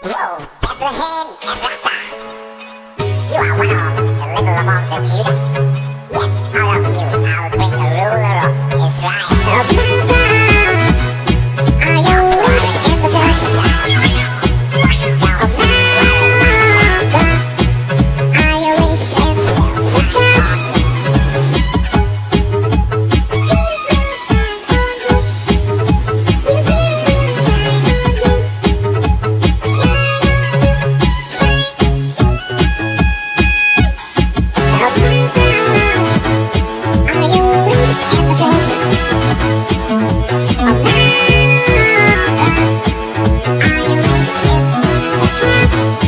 Whoa, Bethlehem Ephrathah, you are one of the little among the Judah. Yet out of you I'll bring a ruler of Israel. Are you weak in the church? Don't worry, are you weak in the church? Are you